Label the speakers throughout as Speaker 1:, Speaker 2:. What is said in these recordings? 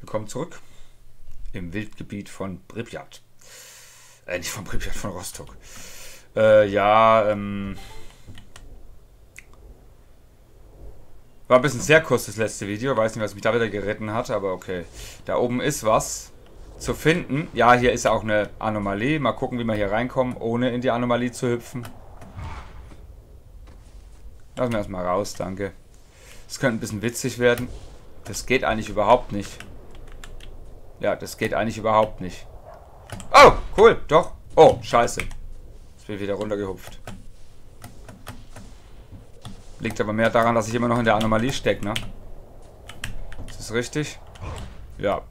Speaker 1: willkommen zurück im Wildgebiet von Pripyat. Nicht von Pripyat, von Rostock. War ein bisschen sehr kurz das letzte Video. Weiß nicht, was mich da wieder geritten hat, aber okay. Da oben ist was zu finden. Ja, hier ist auch eine Anomalie. Mal gucken, wie wir hier reinkommen, ohne in die Anomalie zu hüpfen. Lassen wir erstmal raus, danke. Das könnte ein bisschen witzig werden. Das geht eigentlich überhaupt nicht. Ja, das geht eigentlich überhaupt nicht. Oh, cool, doch. Oh, scheiße. Jetzt bin ich wieder runtergehupft. Liegt aber mehr daran, dass ich immer noch in der Anomalie stecke, ne? Ist das richtig? Ja.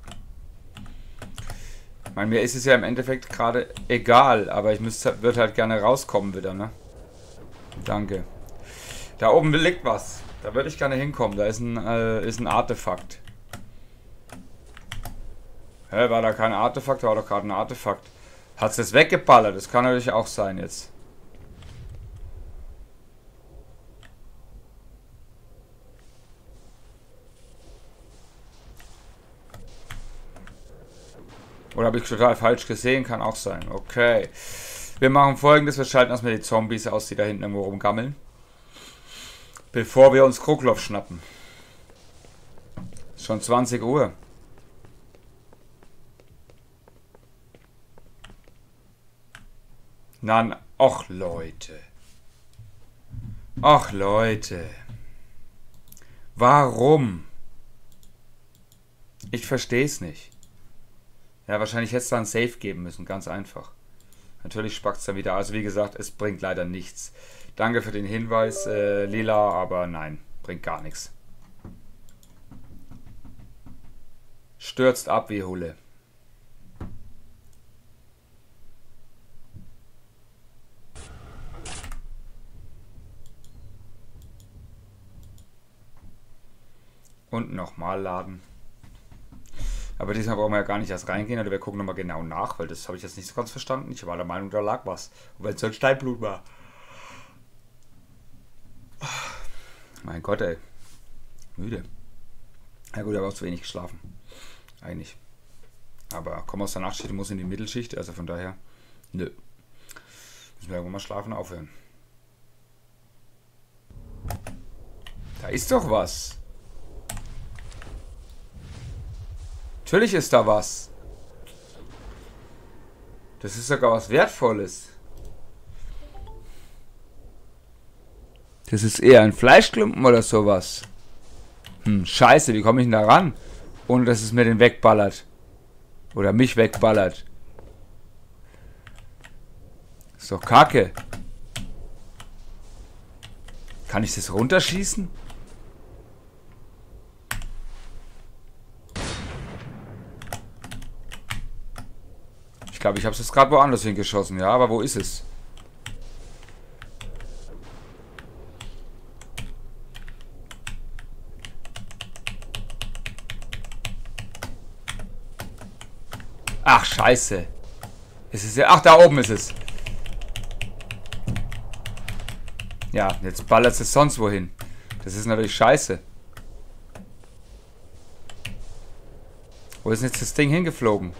Speaker 1: Ich meine, mir ist es ja im Endeffekt gerade egal, aber ich würde halt gerne rauskommen wieder, ne? Danke. Da oben liegt was. Da würde ich gerne hinkommen. Da ist ein Artefakt. Hä, war da kein Artefakt? Da war doch gerade ein Artefakt. Hat es das weggeballert? Das kann natürlich auch sein jetzt. Oder habe ich total falsch gesehen? Kann auch sein. Okay. Wir machen Folgendes. Wir schalten erstmal die Zombies aus, die da hinten irgendwo rumgammeln. Bevor wir uns Kroklov schnappen. Ist schon 20 Uhr. Nein, ach Leute. Ach Leute. Warum? Ich verstehe es nicht. Ja, wahrscheinlich hätte es da ein Save geben müssen, ganz einfach. Natürlich spackt es dann wieder. Also wie gesagt, es bringt leider nichts. Danke für den Hinweis, Lila, aber nein, bringt gar nichts. Stürzt ab wie Hulle. Und nochmal laden. Aber diesmal brauchen wir ja gar nicht erst reingehen, oder wir gucken nochmal genau nach, weil das habe ich jetzt nicht so ganz verstanden. Ich war der Meinung, da lag was. Weil es so ein Steinblut war. Mein Gott, ey. Müde. Ja gut, ich habe auch zu wenig geschlafen. Eigentlich. Aber komm aus der Nachtschicht und muss in die Mittelschicht, also von daher. Nö. Müssen wir irgendwann mal schlafen aufhören. Da ist doch was. Natürlich ist da was. Das ist sogar was Wertvolles. Das ist eher ein Fleischklumpen oder sowas. Scheiße, wie komme ich denn da ran? Ohne dass es mir den wegballert. Oder mich wegballert. Ist doch kacke. Kann ich das runterschießen? Ich glaube, ich habe es jetzt gerade woanders hingeschossen. Ja, aber wo ist es? Ach, scheiße. Es ist ja... Ach, da oben ist es. Ja, jetzt ballert es sonst wohin. Das ist natürlich scheiße. Wo ist denn jetzt das Ding hingeflogen?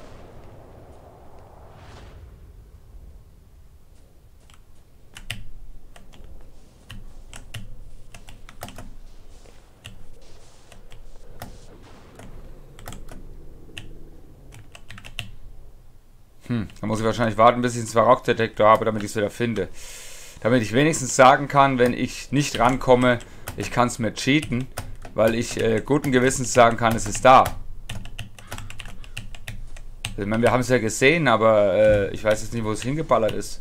Speaker 1: Da muss ich wahrscheinlich warten, bis ich einen Svarog-Detektor habe, damit ich es wieder finde. Damit ich wenigstens sagen kann, wenn ich nicht rankomme, ich kann es mir cheaten, weil ich guten Gewissens sagen kann, es ist da. Ich meine, wir haben es ja gesehen, aber ich weiß jetzt nicht, wo es hingeballert ist.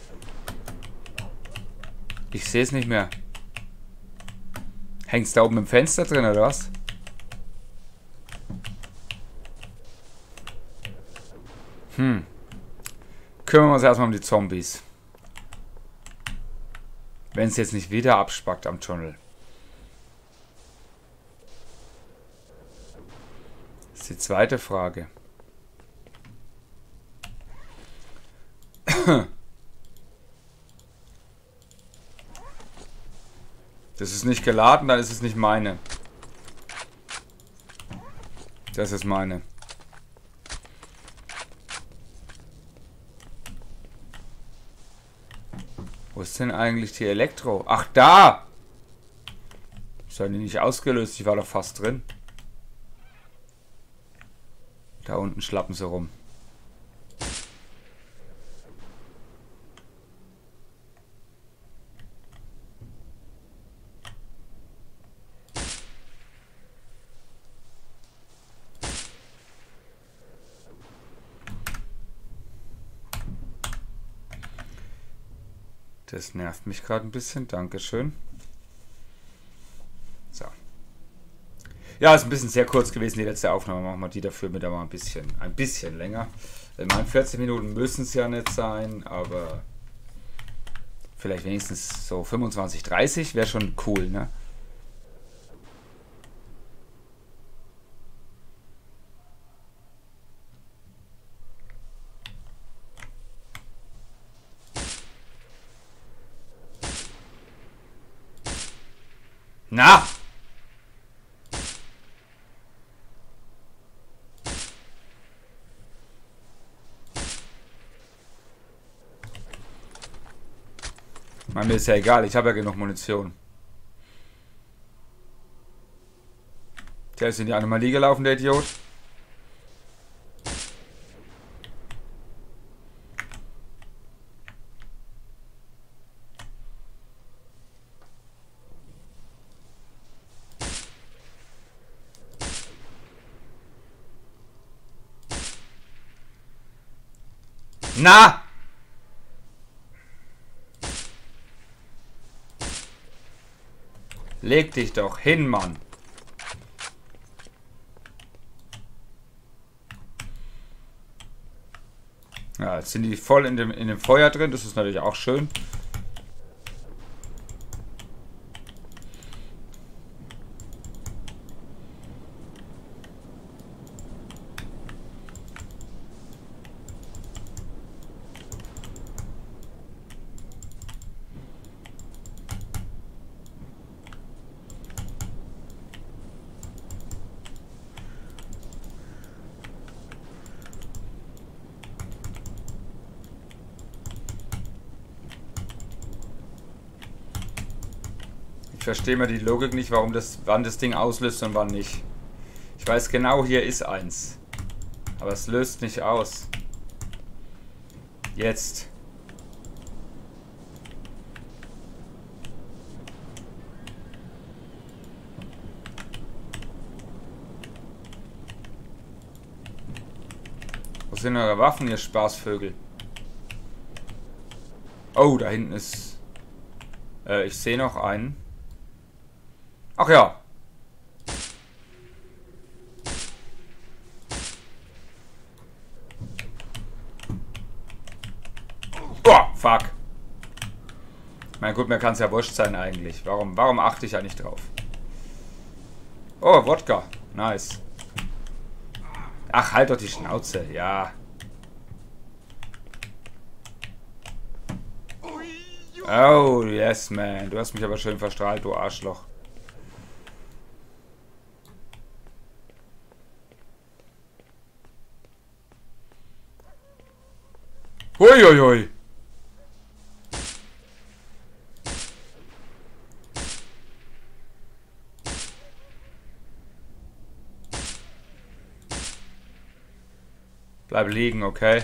Speaker 1: Ich sehe es nicht mehr. Hängt es da oben im Fenster drin, oder was? Kümmern wir uns erstmal um die Zombies. Wenn es jetzt nicht wieder abspackt am Tunnel. Das ist die zweite Frage. Das ist nicht geladen, dann ist es nicht meine. Das ist meine. Wo ist denn eigentlich die Elektro? Ach, da! Ist ja nicht ausgelöst, ich war doch fast drin. Da unten schlappen sie rum. Das nervt mich gerade ein bisschen. Dankeschön. So. Ja, ist ein bisschen sehr kurz gewesen, die letzte Aufnahme. Machen wir die dafür mit aber ein bisschen länger. Ich meine, 40 Minuten müssen es ja nicht sein, aber vielleicht wenigstens so 25, 30 wäre schon cool, ne? Na! Mir ist ja egal, ich habe ja genug Munition. Der ist in die Anomalie gelaufen, der Idiot. Na! Leg dich doch hin, Mann. Ja, jetzt sind die voll in dem Feuer drin. Das ist natürlich auch schön. Ich verstehe mir die Logik nicht, wann das Ding auslöst und wann nicht. Ich weiß genau, hier ist eins. Aber es löst nicht aus. Jetzt. Wo sind eure Waffen, ihr Spaßvögel? Oh, da hinten ist... ich sehe noch einen. Ach ja. Boah, fuck. Na gut, mir kann es ja wurscht sein eigentlich. Warum achte ich ja nicht drauf? Oh, Wodka. Nice. Ach, halt doch die Schnauze. Ja. Oh, yes, man. Du hast mich aber schön verstrahlt, du Arschloch. Huiuiui. Bleib liegen, okay.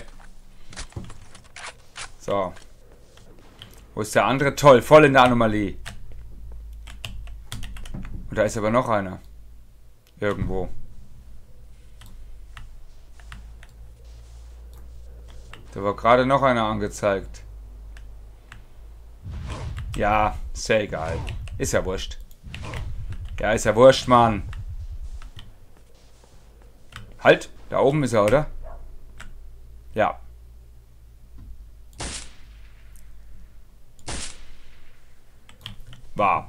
Speaker 1: So. Wo ist der andere? Toll, voll in der Anomalie. Und da ist aber noch einer. Irgendwo. Da war gerade noch einer angezeigt. Ja, ist ja egal. Ist ja wurscht. Ja, ist ja wurscht, Mann. Halt, da oben ist er, oder? Ja. War.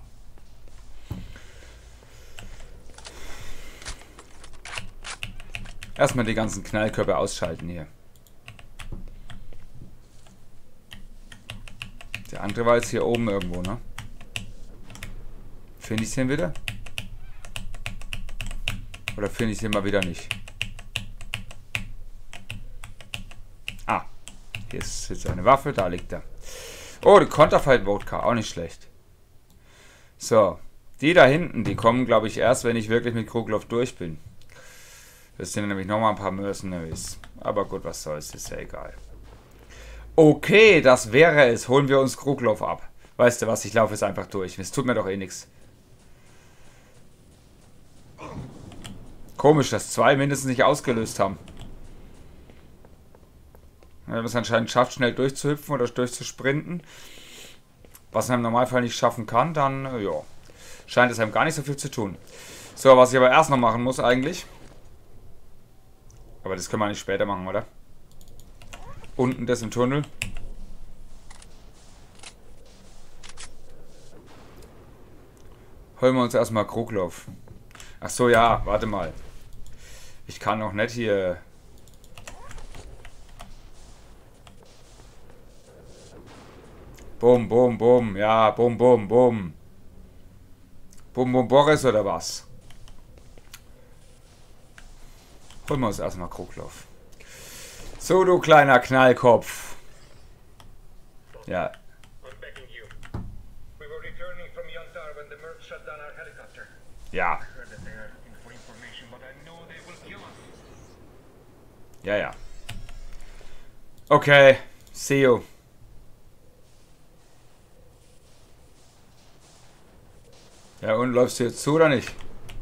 Speaker 1: Erstmal die ganzen Knallkörper ausschalten hier. Der andere war jetzt hier oben irgendwo, ne? Finde ich den wieder? Oder finde ich sie mal wieder nicht? Ah, hier ist jetzt eine Waffe, da liegt er. Oh, die Konterfeit-Wodka, auch nicht schlecht. So, die da hinten, die kommen, glaube ich, erst, wenn ich wirklich mit Krugloff durch bin. Das sind nämlich nochmal ein paar Mercenaries. Aber gut, was soll's, ist ja egal. Okay, das wäre es. Holen wir uns Krugloff ab. Weißt du was, ich laufe jetzt einfach durch. Es tut mir doch eh nichts. Komisch, dass 2 mindestens nicht ausgelöst haben. Wenn man es anscheinend schafft, schnell durchzuhüpfen oder durchzusprinten, was man im Normalfall nicht schaffen kann, dann, ja, scheint es einem gar nicht so viel zu tun. So, was ich aber erst noch machen muss eigentlich. Aber das können wir nicht später machen, oder? Unten das im Tunnel. Holen wir uns erstmal Krugloff. Ach so, ja, warte mal. Ich kann noch nicht hier... Bum, bum, bum. Ja, bum, bum, bum. Bum, bum, Boris oder was? Holen wir uns erstmal Krugloff. So, du kleiner Knallkopf. Ja. Ja. Ja, ja. Okay, see you. Ja, und läufst du jetzt zu oder nicht?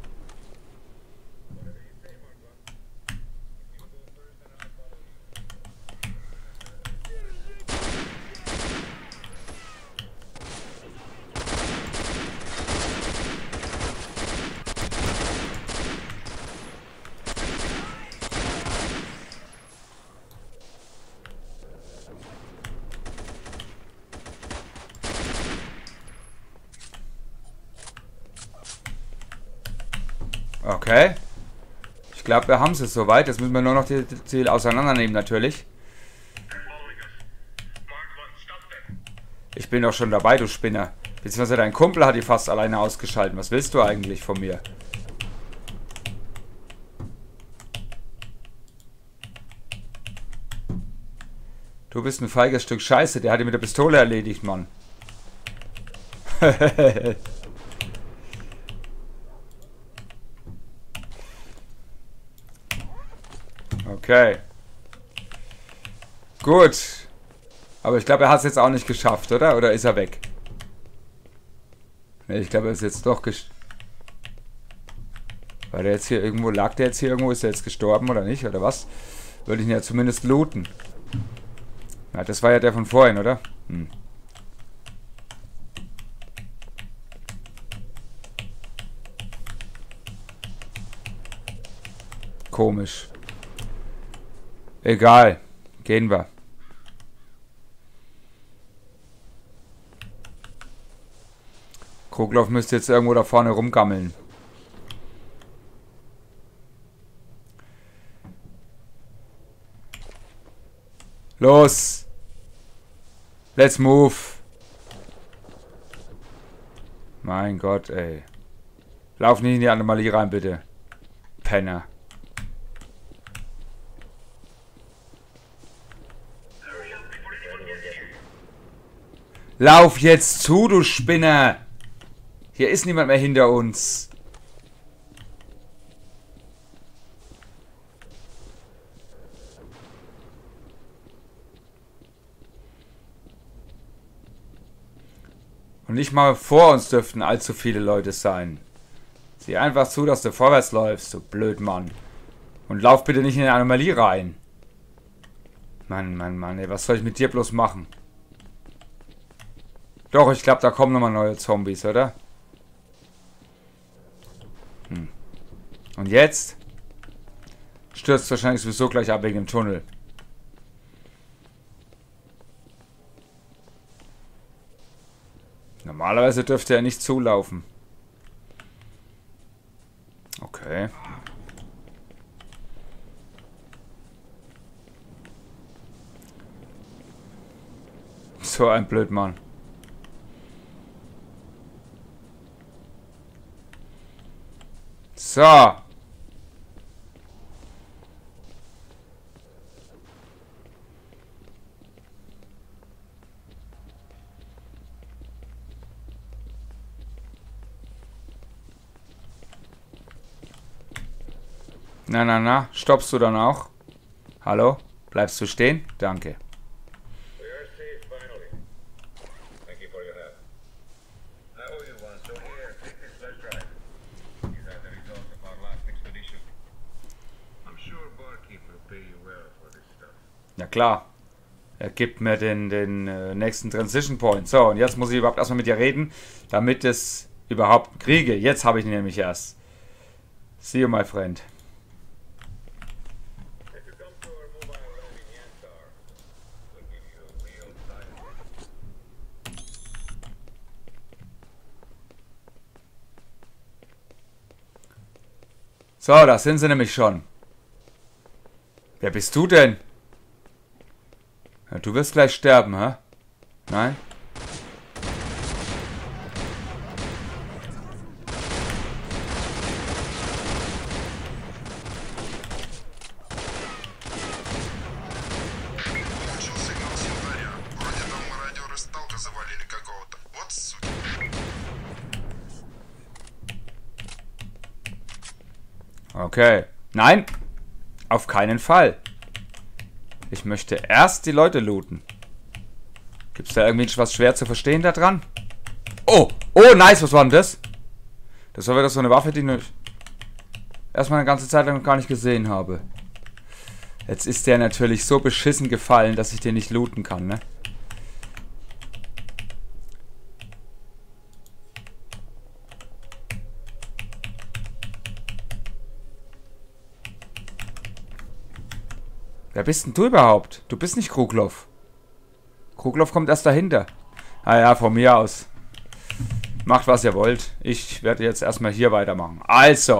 Speaker 1: Okay. Ich glaube, wir haben es soweit. Jetzt müssen wir nur noch die Ziele auseinandernehmen, natürlich. Ich bin doch schon dabei, du Spinner. Beziehungsweise dein Kumpel hat die fast alleine ausgeschaltet. Was willst du eigentlich von mir? Du bist ein feiges Stück Scheiße. Der hat ihn mit der Pistole erledigt, Mann. Okay. Gut. Aber ich glaube, er hat es jetzt auch nicht geschafft, oder? Oder ist er weg? Ne, ich glaube, er ist jetzt doch War der jetzt hier irgendwo, lag der jetzt hier irgendwo? Ist er jetzt gestorben oder nicht? Oder was? Würde ich ihn ja zumindest looten. Ja, das war ja der von vorhin, oder? Hm. Komisch. Egal. Gehen wir. Krugloff müsste jetzt irgendwo da vorne rumgammeln. Los! Let's move! Mein Gott, ey. Lauf nicht in die Anomalie rein, bitte. Penner. Lauf jetzt zu, du Spinner! Hier ist niemand mehr hinter uns. Und nicht mal vor uns dürften allzu viele Leute sein. Sieh einfach zu, dass du vorwärts läufst, du Blödmann. Und lauf bitte nicht in eine Anomalie rein. Mann, Mann, Mann, ey, was soll ich mit dir bloß machen? Doch, ich glaube, da kommen nochmal neue Zombies, oder? Hm. Und jetzt? Stürzt wahrscheinlich sowieso gleich ab wegen dem Tunnel. Normalerweise dürfte er nicht zulaufen. Okay. So ein Blödmann. So. Na. Stoppst du dann auch? Hallo? Bleibst du stehen? Danke. Ja klar. Er gibt mir den nächsten Transition Point. So, und jetzt muss ich überhaupt erstmal mit dir reden, damit es überhaupt kriege. Jetzt habe ich ihn nämlich erst. See you, my friend. So, da sind sie nämlich schon. Wer bist du denn? Ja, du wirst gleich sterben, hä? Nein? Okay. Nein! Auf keinen Fall. Ich möchte erst die Leute looten. Gibt es da irgendwie was schwer zu verstehen da dran? Oh! Oh, nice! Was war denn das? Das war wieder so eine Waffe, die ich erstmal eine ganze Zeit lang noch gar nicht gesehen habe. Jetzt ist der natürlich so beschissen gefallen, dass ich den nicht looten kann, ne? Wer bist denn du überhaupt? Du bist nicht Krugloff. Krugloff kommt erst dahinter. Ah ja, von mir aus. Macht, was ihr wollt. Ich werde jetzt erstmal hier weitermachen. Also.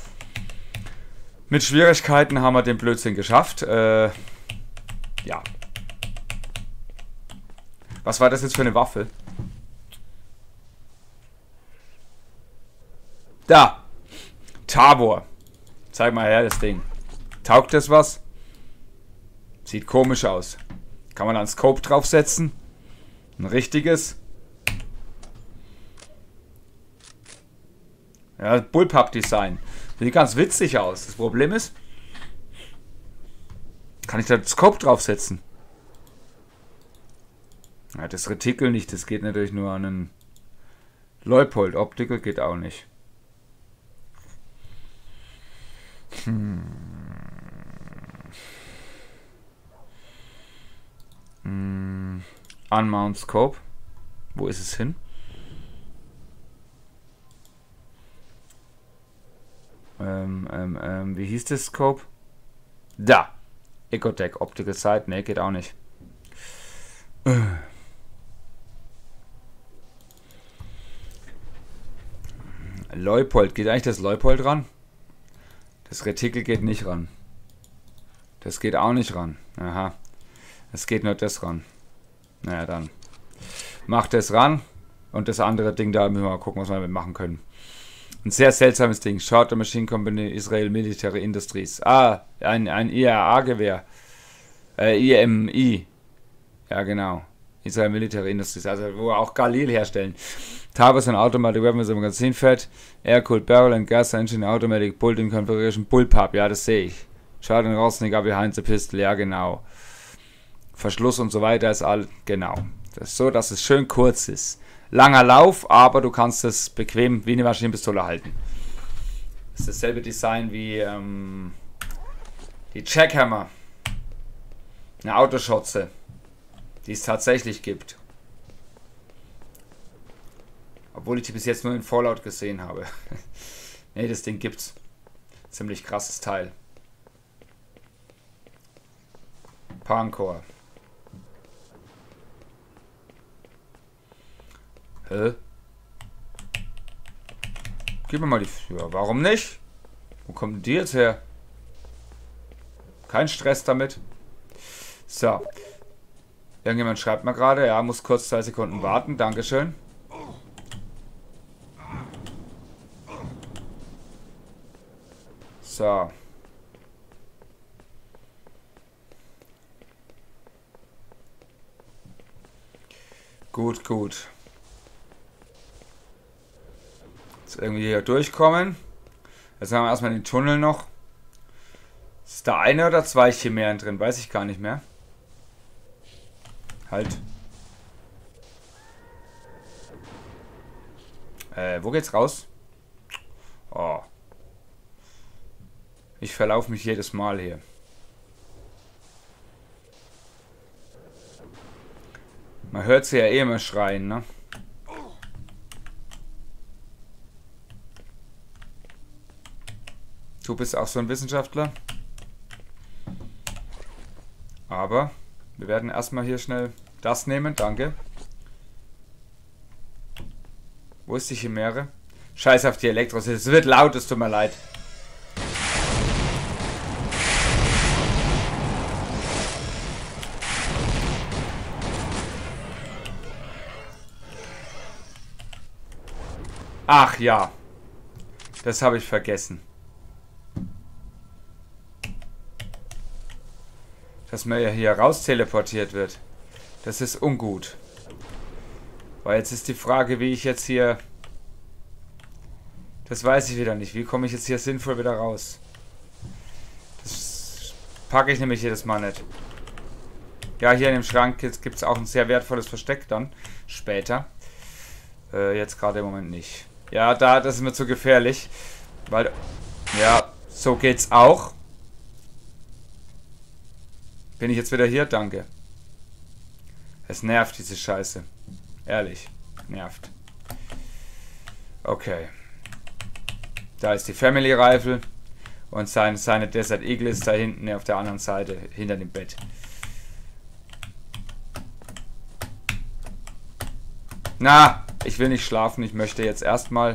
Speaker 1: Mit Schwierigkeiten haben wir den Blödsinn geschafft. Ja. Was war das jetzt für eine Waffe? Da. Tabor. Zeig mal her, das Ding. Taugt das was? Sieht komisch aus. Kann man da ein Scope draufsetzen? Ein richtiges? Ja, Bullpup-Design. Sieht ganz witzig aus. Das Problem ist, kann ich da ein Scope draufsetzen? Ja, das Retikel nicht. Das geht natürlich nur an einen Leupold. Optical geht auch nicht. Unmount Scope. Wo ist es hin? Wie hieß das Scope? Da. Ecotech Optical Sight. Ne, geht auch nicht. Leupold. Geht eigentlich das Leupold ran? Das Retikel geht nicht ran. Das geht auch nicht ran. Aha. Es geht nur das ran. Naja, dann. Macht das ran. Und das andere Ding da müssen wir mal gucken, was wir damit machen können. Ein sehr seltsames Ding. Shorter Machine Company Israel Military Industries. Ah, ein IRA-Gewehr. IMI. Ja, genau. Israel Military Industries. Also, wo wir auch Galil herstellen. Tabors and Automatic Weapons Magazine Fed. Air-Cooled Barrel and Gas Engine Automatic Built-in Configuration Bullpup. Ja, das sehe ich. Schaden Rosnick behind the pistol. Ja, genau. Verschluss und so weiter ist all. Genau. Das ist so, dass es schön kurz ist. Langer Lauf, aber du kannst es bequem wie eine Maschinenpistole halten. Das ist dasselbe Design wie die Jackhammer. Eine Autoschotze, die es tatsächlich gibt. Obwohl ich die bis jetzt nur in Fallout gesehen habe. Ne, das Ding gibt's. Ziemlich krasses Teil. Pancor. Hä? Gib mir mal die... Ja, warum nicht? Wo kommt denn die jetzt her? Kein Stress damit. So. Irgendjemand schreibt mir gerade. Ja, muss kurz 2 Sekunden warten. Dankeschön. So. Gut, gut. Jetzt irgendwie hier durchkommen. Jetzt haben wir erstmal den Tunnel noch. Ist da eine oder zwei Chimären drin? Weiß ich gar nicht mehr. Halt. Wo geht's raus? Oh. Ich verlaufe mich jedes Mal hier. Man hört sie ja eh immer schreien, ne? Du bist auch so ein Wissenschaftler. Aber wir werden erstmal hier schnell das nehmen. Danke. Wo ist die Chimäre? Scheiß auf die Elektros. Es wird laut, es tut mir leid. Ach ja. Das habe ich vergessen. Dass man ja hier raus teleportiert wird. Das ist ungut. Weil jetzt ist die Frage, wie ich jetzt hier... Das weiß ich wieder nicht. Wie komme ich jetzt hier sinnvoll wieder raus? Das packe ich nämlich jedes Mal nicht. Ja, hier in dem Schrank gibt es auch ein sehr wertvolles Versteck dann. Später. Jetzt gerade im Moment nicht. Ja, das ist mir zu gefährlich. Weil... Ja, so geht's auch. Bin ich jetzt wieder hier? Danke. Es nervt, diese Scheiße. Ehrlich. Nervt. Okay. Da ist die Family Rifle. Und seine Desert Eagle ist da hinten auf der anderen Seite. Hinter dem Bett. Na, ich will nicht schlafen. Ich möchte jetzt erstmal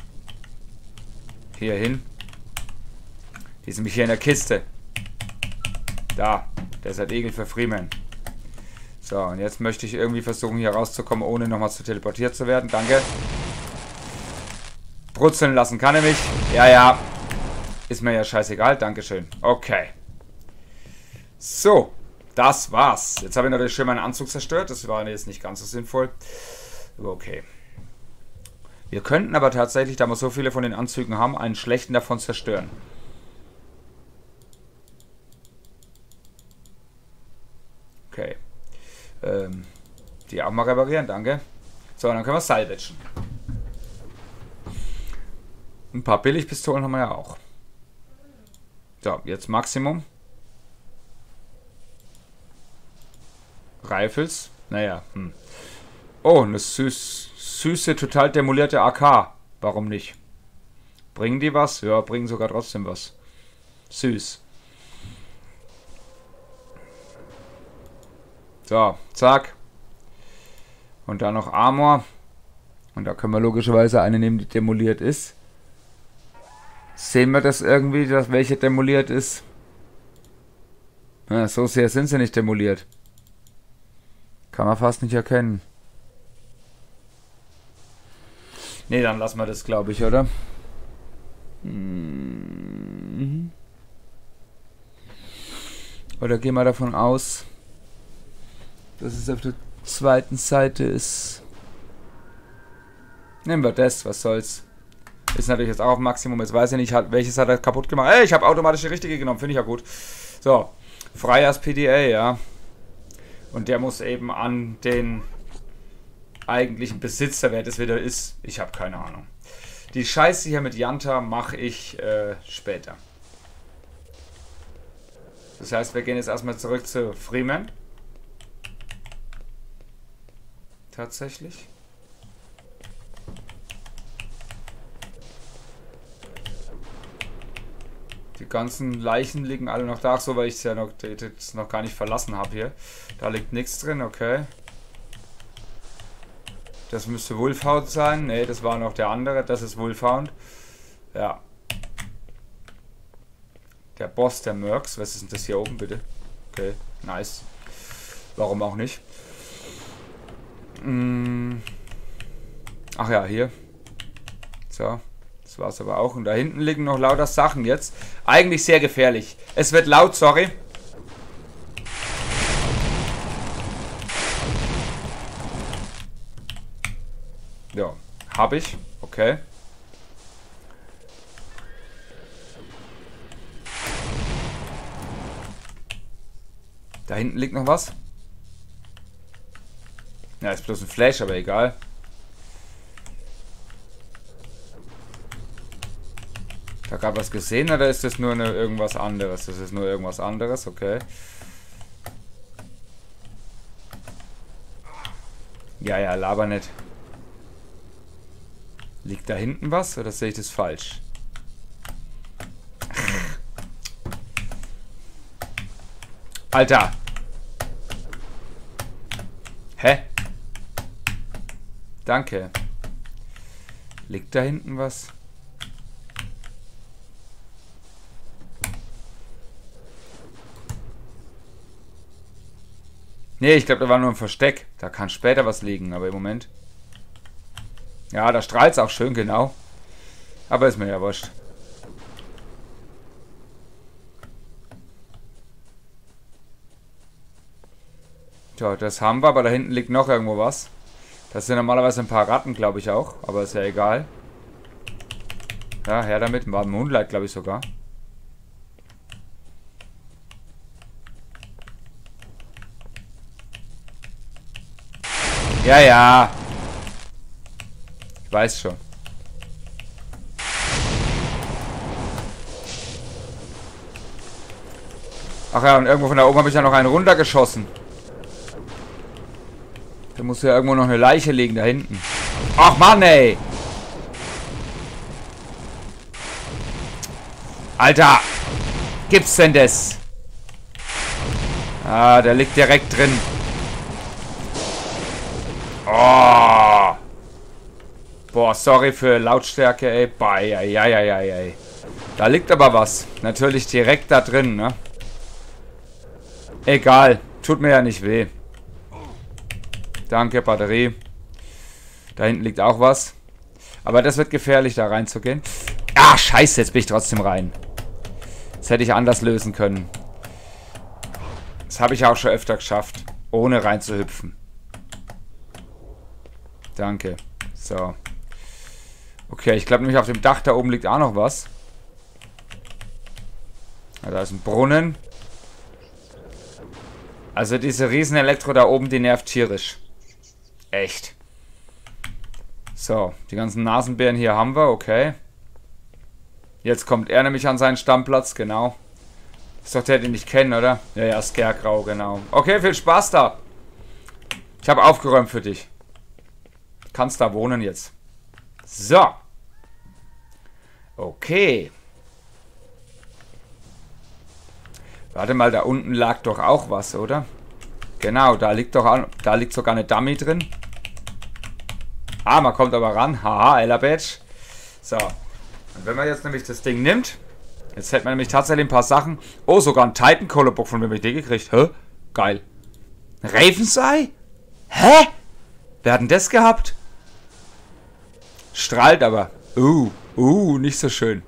Speaker 1: hier hin. Die sind nämlich hier in der Kiste. Da. Desert Eagle für Freeman. So, und jetzt möchte ich irgendwie versuchen, hier rauszukommen, ohne nochmal zu teleportiert zu werden. Danke. Brutzeln lassen kann er mich. Ja, ja. Ist mir ja scheißegal. Dankeschön. Okay. So. Das war's. Jetzt habe ich natürlich schön meinen Anzug zerstört. Das war jetzt nicht ganz so sinnvoll. Okay. Wir könnten aber tatsächlich, da wir so viele von den Anzügen haben, einen schlechten davon zerstören. Okay. Die auch mal reparieren, danke. So, dann können wir salvagen. Ein paar Billigpistolen haben wir ja auch. So, jetzt Maximum. Rifles. Naja. Oh, eine süße, total demolierte AK. Warum nicht? Bringen die was? Ja, bringen sogar trotzdem was. Süß. So, zack. Und dann noch Armor. Und da können wir logischerweise eine nehmen, die demoliert ist. Sehen wir das irgendwie, dass welche demoliert ist? Ja, so sehr sind sie nicht demoliert. Kann man fast nicht erkennen. Ne, dann lassen wir das, glaube ich, oder? Oder gehen wir davon aus, dass es auf der zweiten Seite ist. Nehmen wir das, was soll's. Ist natürlich jetzt auch auf Maximum. Jetzt weiß ich nicht, welches hat er kaputt gemacht. Ey, ich habe automatisch die richtige genommen. Finde ich ja gut. So, Freiers PDA, ja. Und der muss eben an den eigentlichen Besitzer, wer das wieder ist. Ich habe keine Ahnung. Die Scheiße hier mit Janta mache ich später. Das heißt, wir gehen jetzt erstmal zurück zu Freeman. Tatsächlich. Die ganzen Leichen liegen alle noch da, so weil ich es ja noch gar nicht verlassen habe hier. Da liegt nichts drin, okay. Das müsste Wolfhound sein. Ne, das war noch der andere. Das ist Wolfhound. Ja. Der Boss der Mercs. Was ist denn das hier oben, bitte? Okay, nice. Warum auch nicht? Ach ja, hier. So. Das war's aber auch. Und da hinten liegen noch lauter Sachen jetzt. Eigentlich sehr gefährlich. Es wird laut, sorry. Ja, habe ich. Okay. Da hinten liegt noch was. Ja, ist bloß ein Flash, aber egal. Da gerade was gesehen oder ist das nur irgendwas anderes? Das ist nur irgendwas anderes, okay. Ja, ja, laber nicht. Liegt da hinten was oder sehe ich das falsch? Alter! Hä? Danke. Liegt da hinten was? Nee, ich glaube, da war nur ein Versteck. Da kann später was liegen, aber im Moment... Ja, da strahlt es auch schön, genau. Aber ist mir ja wurscht. Tja, das haben wir, aber da hinten liegt noch irgendwo was. Das sind normalerweise ein paar Ratten, glaube ich auch. Aber ist ja egal. Ja, her damit. War ein Moonlight, glaube ich sogar. Ja, ja. Ich weiß schon. Ach ja, und irgendwo von da oben habe ich ja noch einen runtergeschossen. Da muss ja irgendwo noch eine Leiche liegen, da hinten. Ach Mann, ey! Alter! Gibt's denn das? Ah, der liegt direkt drin. Oh! Boah, sorry für Lautstärke, ey. Ey. Da liegt aber was. Natürlich direkt da drin, ne? Egal. Tut mir ja nicht weh. Danke, Batterie. Da hinten liegt auch was. Aber das wird gefährlich, da reinzugehen. Ah, scheiße, jetzt bin ich trotzdem rein. Das hätte ich anders lösen können. Das habe ich auch schon öfter geschafft. Ohne reinzuhüpfen. Danke. So. Okay, ich glaube nämlich auf dem Dach da oben liegt auch noch was. Ja, da ist ein Brunnen. Also diese riesen Elektro da oben, die nervt tierisch. Echt. So, die ganzen Nasenbären hier haben wir, okay. Jetzt kommt er nämlich an seinen Stammplatz, genau. Ist doch der, den ich kenne, oder? Ja, ja, Scarecrow, genau. Okay, viel Spaß da. Ich habe aufgeräumt für dich. Kannst da wohnen jetzt. So. Okay. Warte mal, da unten lag doch auch was, oder? Genau, da liegt sogar eine Dummy drin. Ah, man kommt aber ran. Haha, Ella Badge. So. Und wenn man jetzt nämlich das Ding nimmt, jetzt hätte man nämlich tatsächlich ein paar Sachen. Oh, sogar ein Titan Colorbook, von wem habe ich den gekriegt? Hä? Geil. Ravenseye? Hä? Wer hat denn das gehabt? Strahlt aber. Nicht so schön.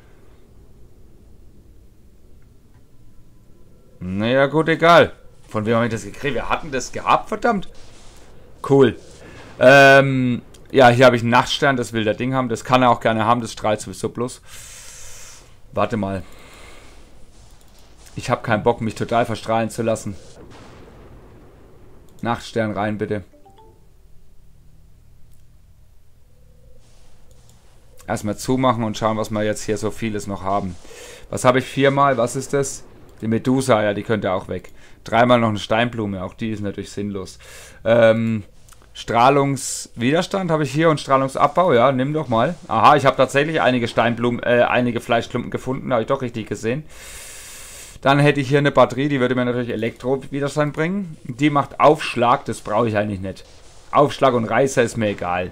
Speaker 1: Naja, gut, egal. Von wem haben wir das gekriegt? Wir hatten das gehabt, verdammt. Cool. Ja, hier habe ich einen Nachtstern, das will der Ding haben. Das kann er auch gerne haben, das strahlt sowieso bloß. Warte mal. Ich habe keinen Bock, mich total verstrahlen zu lassen. Nachtstern rein, bitte. Erstmal zumachen und schauen, was wir jetzt hier so vieles noch haben. Was habe ich? 4-mal? Was ist das? Die Medusa, ja, die könnte auch weg. 3-mal noch eine Steinblume, auch die ist natürlich sinnlos. Strahlungswiderstand habe ich hier und Strahlungsabbau, ja, nimm doch mal. Aha, ich habe tatsächlich einige Steinblumen, einige Fleischklumpen gefunden, habe ich doch richtig gesehen. Dann hätte ich hier eine Batterie, die würde mir natürlich Elektrowiderstand bringen. Die macht Aufschlag, das brauche ich eigentlich nicht. Aufschlag und Reißer ist mir egal.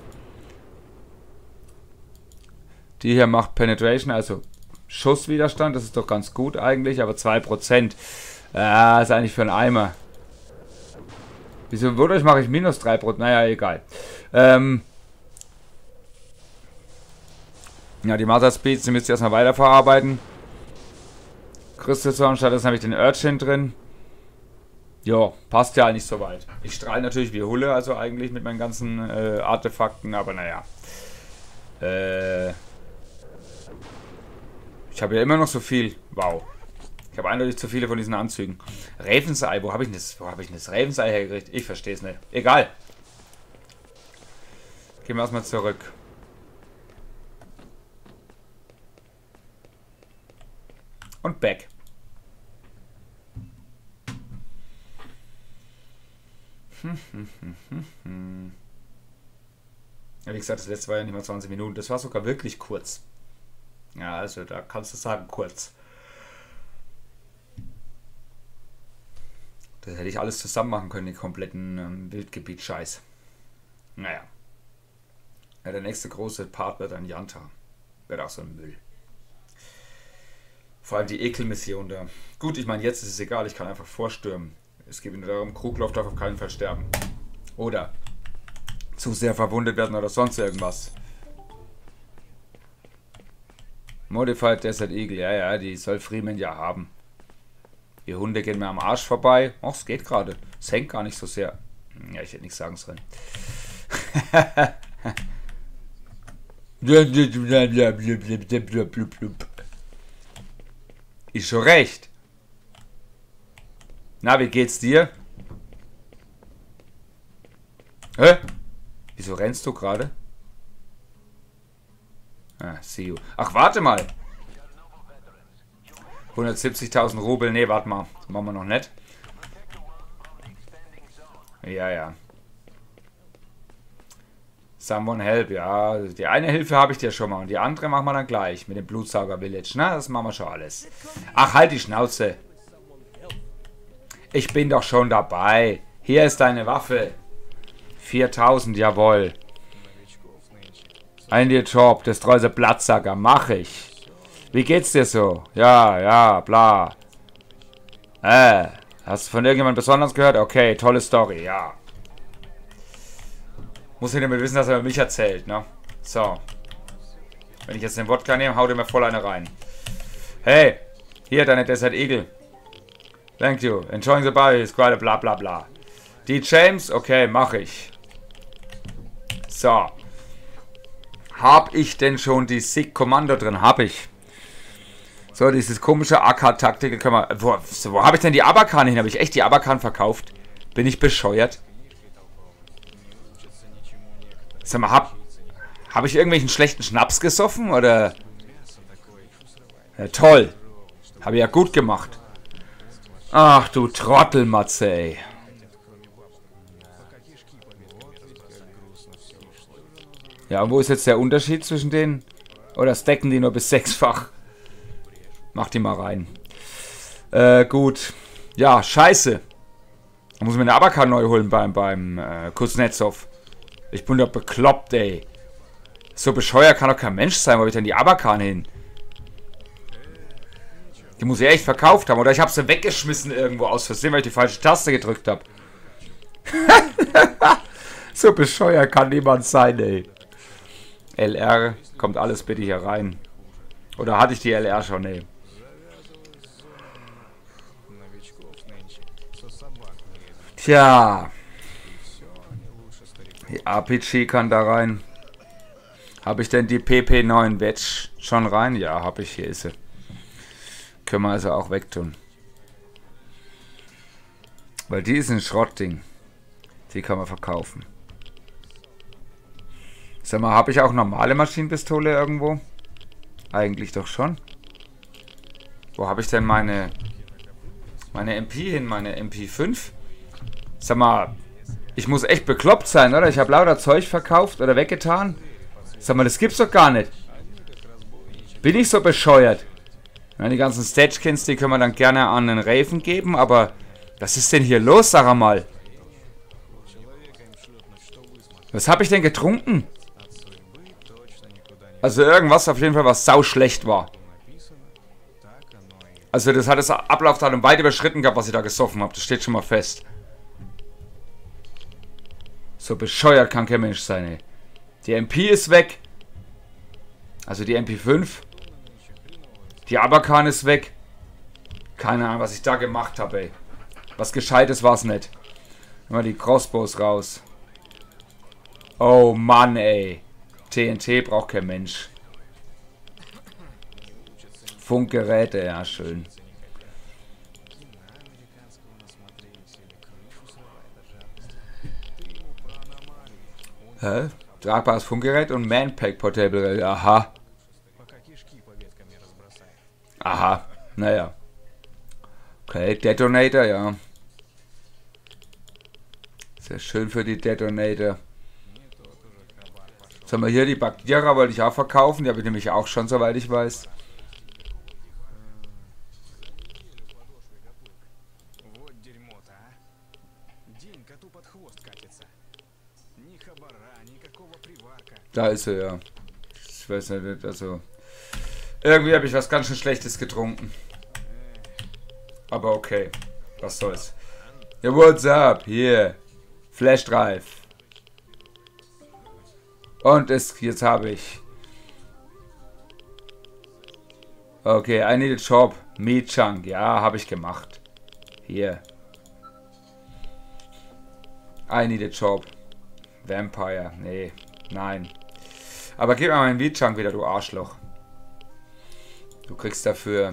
Speaker 1: Die hier macht Penetration, also Schusswiderstand, das ist doch ganz gut eigentlich, aber 2%. Ja, ist eigentlich für einen Eimer. Wieso wodurch mache ich minus 3%? Naja, egal. Ja, die Mother Speeds, die müsst ihr erstmal weiterverarbeiten. Crystal ist nämlich den Urchin drin. Jo, passt ja nicht so weit. Ich strahle natürlich wie Hulle, also eigentlich mit meinen ganzen Artefakten, aber naja. Ich habe ja immer noch so viel. Wow. Ich habe eindeutig zu viele von diesen Anzügen. Ravenseye, wo habe ich denn das? Wo habe ich denn das Ravenseye hergekriegt? Ich verstehe es nicht. Egal. Gehen wir erstmal zurück. Und back. Ja, wie gesagt, das letzte war ja nicht mal 20 Minuten. Das war sogar wirklich kurz. Ja, also da kannst du sagen, kurz. Das hätte ich alles zusammen machen können, den kompletten Wildgebiet-Scheiß. Naja. Ja, der nächste große Part wird dann Yanta. Wird auch so ein Müll. Vor allem die Ekelmission da. Gut, ich meine, jetzt ist es egal, ich kann einfach vorstürmen. Es geht nur darum, Krugloff darf auf keinen Fall sterben. Oder zu sehr verwundet werden oder sonst irgendwas. Modified Desert Eagle, ja, die soll Freeman ja haben. Die Hunde gehen mir am Arsch vorbei. Ach, es geht gerade. Es hängt gar nicht so sehr. Ja, ich hätte nichts sagen sollen. Ist schon recht. Na, wie geht's dir? Hä? Wieso rennst du gerade? Ah, see you. Ach, warte mal. 170.000 Rubel. Nee, warte mal. Das machen wir noch nicht. Ja. Someone help, ja. Die eine Hilfe habe ich dir schon mal. Und die andere machen wir dann gleich. Mit dem Blutsauger Village. Na, das machen wir schon alles. Ach, halt die Schnauze. Ich bin doch schon dabei. Hier ist deine Waffe. 4.000, jawohl. Ein dir Job, das treuse Blattsacker, mach ich. Wie geht's dir so? Ja, bla. Hast du von irgendjemandem besonders gehört? Okay, tolle Story, ja. Muss ich damit wissen, dass er über mich erzählt, ne? So. Wenn ich jetzt den Wodka nehme, haut er mir voll eine rein. Hey, hier deine Desert Eagle. Thank you. Enjoying the body is quite a bla bla bla. Die James, okay, mach ich. So. Hab ich denn schon die Sick Kommando drin? Hab ich. So, dieses komische AK-Taktik können wir... Wo habe ich denn die Abakan hin? Habe ich echt die Abakan verkauft? Bin ich bescheuert? Sag mal, hab ich irgendwelchen schlechten Schnaps gesoffen? Oder... Ja, toll. Habe ich ja gut gemacht. Ach, du Trottelmatze, ey. Ja, und wo ist jetzt der Unterschied zwischen denen? Oder stacken die nur bis 6-fach? Mach die mal rein. Gut. Ja, scheiße. Da muss ich mir eine Abakan neu holen beim Kuznetsov. Ich bin doch bekloppt, ey. So bescheuert kann doch kein Mensch sein. Wo hab ich denn die Abakan hin? Die muss ich echt verkauft haben. Oder ich habe sie weggeschmissen irgendwo aus Versehen, weil ich die falsche Taste gedrückt habe. So bescheuert kann niemand sein, ey. LR, kommt alles bitte hier rein. Oder hatte ich die LR schon? Nee. Tja. Die RPG kann da rein. Habe ich denn die PP9 Wedge schon rein? Ja, habe ich. Hier ist sie. Können wir also auch wegtun. Weil die ist ein Schrottding. Die kann man verkaufen. Sag mal, habe ich auch normale Maschinenpistole irgendwo? Eigentlich doch schon. Wo habe ich denn meine MP hin? Meine MP5? Sag mal, ich muss echt bekloppt sein, oder? Ich habe lauter Zeug verkauft oder weggetan. Sag mal, das gibt's doch gar nicht. Bin ich so bescheuert? Ja, die ganzen Stage-Skins, die können wir dann gerne an den Raven geben, aber was ist denn hier los, sag mal? Was habe ich denn getrunken? Also irgendwas auf jeden Fall, was sau schlecht war. Also das hat das Ablaufdatum weit überschritten gehabt, was ich da gesoffen habe. Das steht schon mal fest. So bescheuert kann kein Mensch sein, ey. Die MP ist weg. Also die MP5. Die Abakan ist weg. Keine Ahnung, was ich da gemacht habe, ey. Was Gescheites war es nicht. Mal die Crossbows raus. Oh Mann, ey. TNT braucht kein Mensch. Funkgeräte, ja schön. Hä? Tragbares Funkgerät und Manpack Portable Relay. Aha. Aha. Naja. Okay, Detonator, ja. Sehr schön für die Detonator. Jetzt haben wir hier die Bagheera, wollte ich auch verkaufen. Die habe ich nämlich auch schon, soweit ich weiß. Da ist er, ja. Ich weiß nicht, also... Irgendwie habe ich was ganz schön Schlechtes getrunken. Aber okay. Was soll's. Ja, what's up? Hier. Flash Drive. Und jetzt habe ich... Okay, I need a job. Meat Chunk. Ja, habe ich gemacht. Hier. I need a job. Vampire. Nee. Nein. Aber gib mir meinen Meat Chunk wieder, du Arschloch. Du kriegst dafür...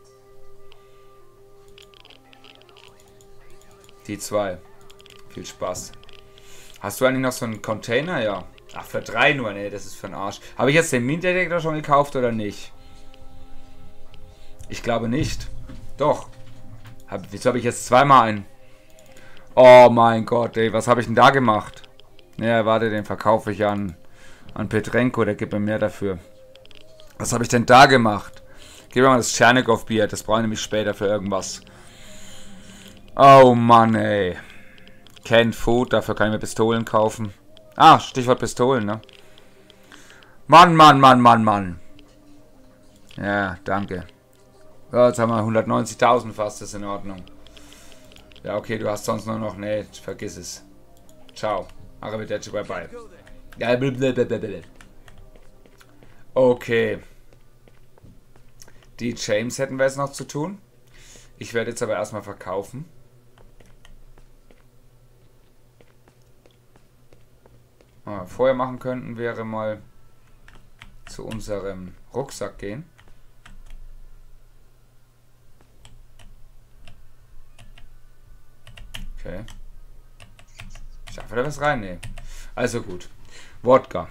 Speaker 1: die 2. Viel Spaß. Hast du eigentlich noch so einen Container? Ja. Ach, für 3 nur. Nee, das ist für den Arsch. Habe ich jetzt den Mine-Detektor schon gekauft oder nicht? Ich glaube nicht. Doch. Wieso habe ich jetzt zweimal einen? Oh mein Gott, ey. Was habe ich denn da gemacht? Ja, warte, den verkaufe ich an Petrenko. Der gibt mir mehr dafür. Was habe ich denn da gemacht? Gib mir mal das Tschernigow-Bier. Das brauche ich nämlich später für irgendwas. Oh Mann, ey. Canned Food. Dafür kann ich mir Pistolen kaufen. Ah, Stichwort Pistolen, ne? Mann, Mann, Mann, Mann, Mann. Ja, danke. Ja, jetzt haben wir 190.000 fast, das ist in Ordnung. Ja, okay, du hast sonst nur noch... Nee, vergiss es. Ciao. Arrivederci, bye bye. Ja, blablabla. Okay. Die James hätten wir jetzt noch zu tun. Ich werde jetzt aber erstmal verkaufen. Was wir vorher machen könnten, wäre mal zu unserem Rucksack gehen. Okay. Schaffe da was rein? Nee. Also gut. Wodka.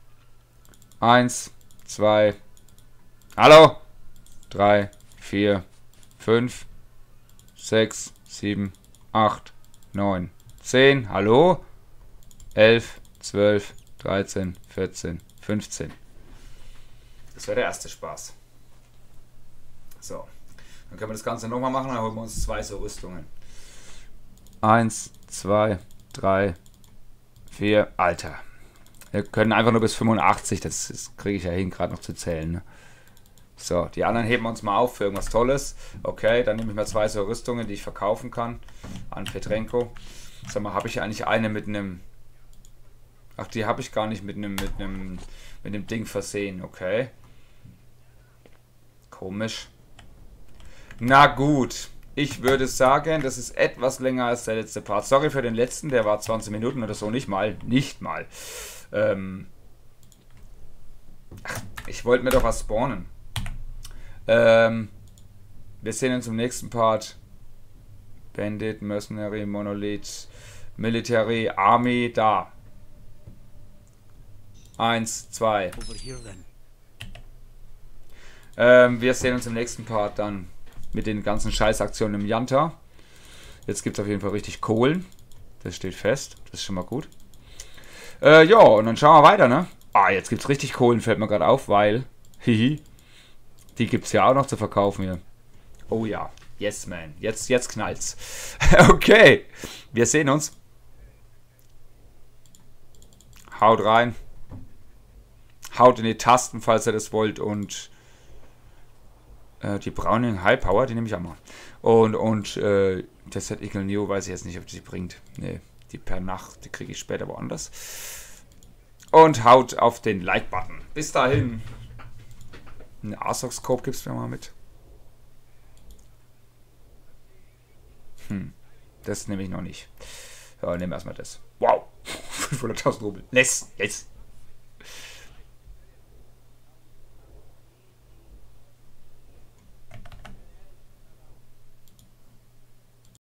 Speaker 1: 1, 2. Hallo? 3, 4, 5, 6, 7, 8, 9, 10. Hallo? 11, 12, 13, 14, 15. Das wäre der erste Spaß. So. Dann können wir das Ganze nochmal machen. Dann holen wir uns 2 so Rüstungen. 1, 2, 3, 4. Alter. Wir können einfach nur bis 85. Das kriege ich ja hin, gerade noch zu zählen. Ne? So, die anderen heben wir uns mal auf für irgendwas Tolles. Okay, dann nehme ich mal 2 so Rüstungen, die ich verkaufen kann. An Petrenko. Sag mal, habe ich eigentlich eine mit einem... Ach, die habe ich gar nicht mit einem Ding versehen. Okay. Komisch. Na gut. Ich würde sagen, das ist etwas länger als der letzte Part. Sorry für den letzten, der war 20 Minuten oder so. Nicht mal. Ach, ich wollte mir doch was spawnen. Wir sehen uns im nächsten Part. Bandit, Mercenary, Monolith, Military, Army, da. 1, 2. Wir sehen uns im nächsten Part dann mit den ganzen Scheißaktionen im Janta. Jetzt gibt es auf jeden Fall richtig Kohlen. Das steht fest. Das ist schon mal gut. Ja, und dann schauen wir weiter, ne? Ah, jetzt gibt es richtig Kohlen, fällt mir gerade auf, weil... Hihi. Die gibt es ja auch noch zu verkaufen hier. Oh ja. Yes, man. Jetzt knallt's. Okay. Wir sehen uns. Haut rein. Haut in die Tasten, falls ihr das wollt. Und die Browning High Power, die nehme ich auch mal. Und das Set Eagle Neo weiß ich jetzt nicht, ob die bringt. Nee, die per Nacht, die kriege ich später woanders. Und haut auf den Like-Button. Bis dahin. Eine Asox-Scope gibst du mir mal mit. Das nehme ich noch nicht. Ja, nehmen wir erstmal das. Wow. 500.000 Rubel. Yes.